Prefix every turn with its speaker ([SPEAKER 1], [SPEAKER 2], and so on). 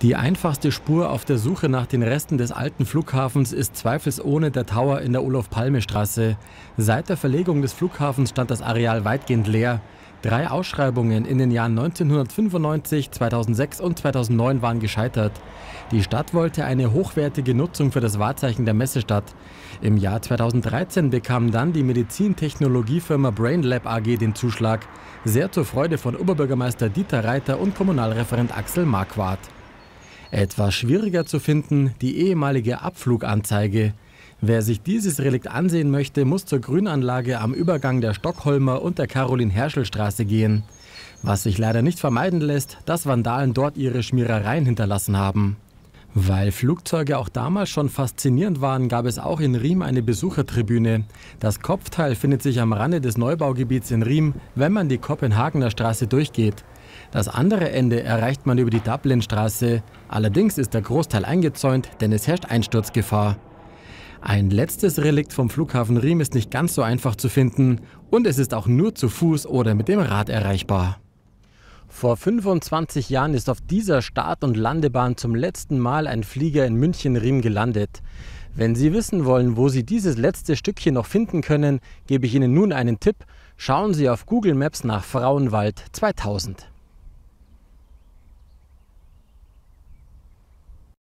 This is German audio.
[SPEAKER 1] Die einfachste Spur auf der Suche nach den Resten des alten Flughafens ist zweifelsohne der Tower in der Olof-Palme-Straße. Seit der Verlegung des Flughafens stand das Areal weitgehend leer. 3 Ausschreibungen in den Jahren 1995, 2006 und 2009 waren gescheitert. Die Stadt wollte eine hochwertige Nutzung für das Wahrzeichen der Messestadt. Im Jahr 2013 bekam dann die Medizintechnologiefirma Brainlab AG den Zuschlag. Sehr zur Freude von Oberbürgermeister Dieter Reiter und Kommunalreferent Axel Marquardt. Etwas schwieriger zu finden, die ehemalige Abfluganzeige. Wer sich dieses Relikt ansehen möchte, muss zur Grünanlage am Übergang der Stockholmer und der Caroline-Herschel-Straße gehen. Was sich leider nicht vermeiden lässt, dass Vandalen dort ihre Schmierereien hinterlassen haben. Weil Flugzeuge auch damals schon faszinierend waren, gab es auch in Riem eine Besuchertribüne. Das Kopfteil findet sich am Rande des Neubaugebiets in Riem, wenn man die Kopenhagener Straße durchgeht. Das andere Ende erreicht man über die Dublinstraße. Allerdings ist der Großteil eingezäunt, denn es herrscht Einsturzgefahr. Ein letztes Relikt vom Flughafen Riem ist nicht ganz so einfach zu finden und es ist auch nur zu Fuß oder mit dem Rad erreichbar. Vor 25 Jahren ist auf dieser Start- und Landebahn zum letzten Mal ein Flieger in München-Riem gelandet. Wenn Sie wissen wollen, wo Sie dieses letzte Stückchen noch finden können, gebe ich Ihnen nun einen Tipp. Schauen Sie auf Google Maps nach Frauenwald 2000.